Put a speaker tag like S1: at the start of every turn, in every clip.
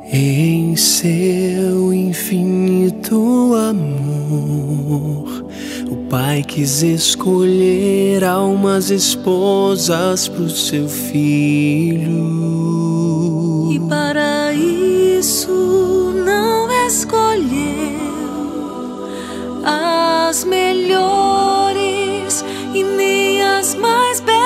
S1: Em seu infinito amor, o Pai quis escolher almas esposas pro seu filho.
S2: E para isso não escolheu as melhores e nem as mais belas.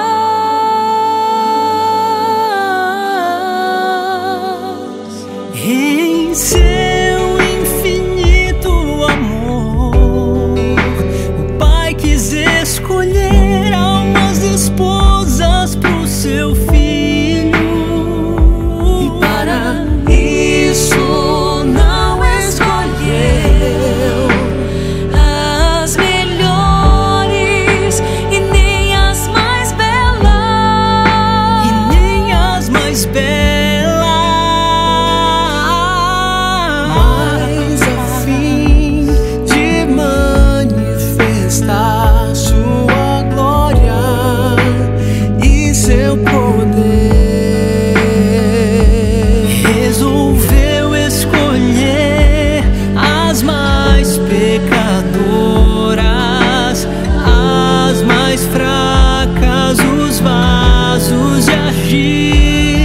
S1: Em seu infinito amor, o Pai quis escolher almas esposas pro seu filho.
S2: E para isso não escolheu as melhores e nem as mais belas.
S1: E nem as mais belas. Sua glória e seu poder, resolveu escolher as mais pecadoras, as mais fracas, os vasos de argila.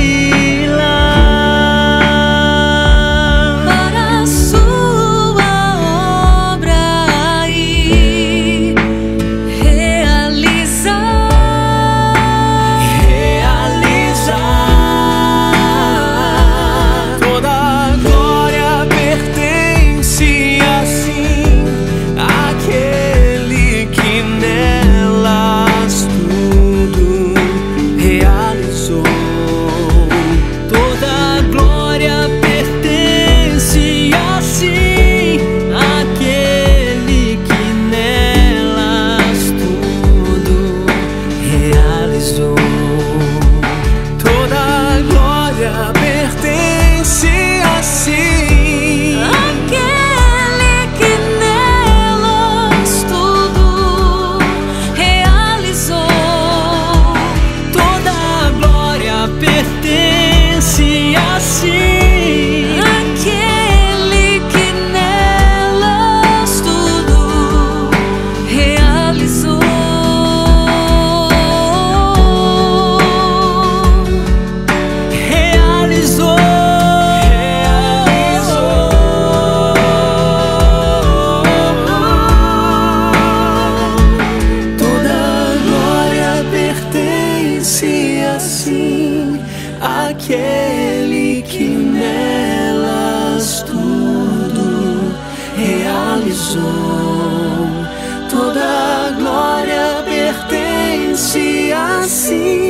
S1: Assim, aquele que nelas tudo realizou, toda a glória pertence assim